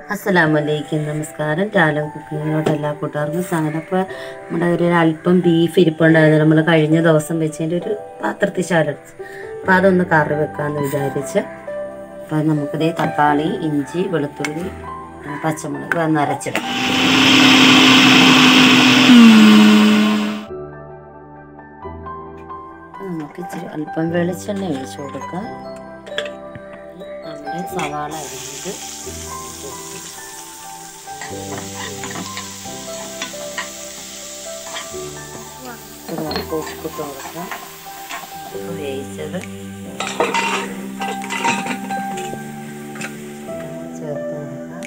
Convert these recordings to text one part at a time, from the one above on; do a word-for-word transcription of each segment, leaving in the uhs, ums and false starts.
അസ്സലാമലൈക്കും നമസ്കാരം. ടാലം കുക്കിങ്ങിലോട്ട് എല്ലാ കൂട്ടുകാർക്കും സ്വാഗതം. അപ്പോൾ നമ്മുടെ ഒരു അല്പം ബീഫ് ഇരിപ്പുണ്ടായിരുന്നു, നമ്മൾ കഴിഞ്ഞ ദിവസം വെച്ചതിൻ്റെ ഒരു പാത്രത്തിൽ ശാലെടുത്ത്, അപ്പോൾ അതൊന്ന് കറി വെക്കാമെന്ന് വിചാരിച്ച്. അപ്പോൾ നമുക്കിതേ തക്കാളി, ഇഞ്ചി, വെളുത്തുള്ളി, പച്ചമുളക് ഒന്ന് അരച്ചിടാം. നമുക്ക് ഇച്ചിരി അല്പം വെളിച്ചെണ്ണ ഒഴിച്ചു കൊടുക്കാം. നമ്മുടെ സവാള അരിഞ്ഞത് ഉപ്പിട്ട് കൊടുക്കാം. ഉപ്പ് വേവിച്ചത് ചേർത്ത് കൊടുക്കാം.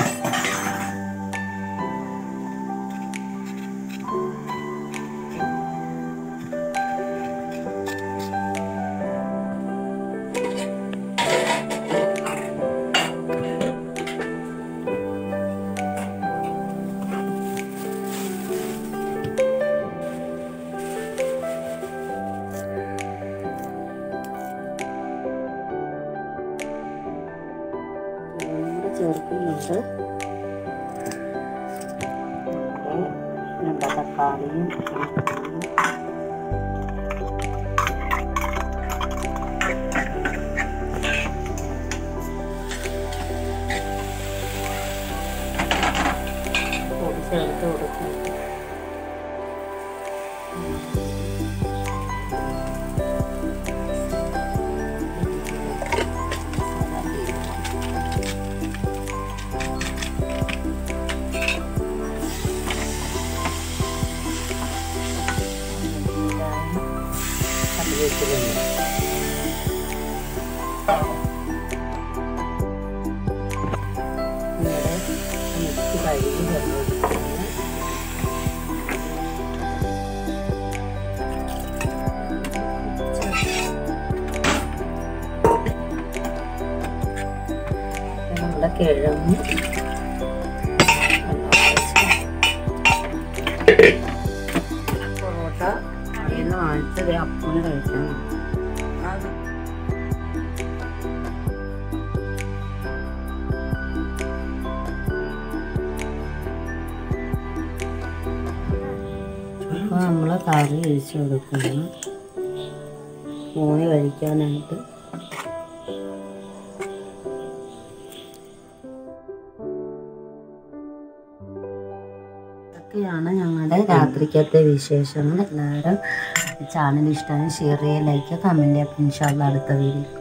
ചേർക്കുന്നുണ്ട് നമ്മുടെ തക്കാളിയും പൊടി ചേർത്ത് കൊടുക്കും. മിക്സ് കഴുകി നമ്മുടെ കിഴങ്ങ് പൊറോട്ട അതിൽ വാങ്ങിച്ചത് അപ്പം കഴിക്കണം. അപ്പോൾ നമ്മൾ കറി ഒഴിച്ച് കൊടുക്കണം മോനെ കഴിക്കാനായിട്ട്. ഇതൊക്കെയാണ് ഞങ്ങളുടെ രാത്രിക്കത്തെ വിശേഷങ്ങൾ. എല്ലാവരും ചാനൽ ഇഷ്ടമായി ഷെയർ ചെയ്യുക, ലൈക്ക് ചെയ്യുക, കമൻറ്റ് ചെയ്യുക. ഇൻഷാ അല്ലാഹ് അടുത്ത വീഡിയോ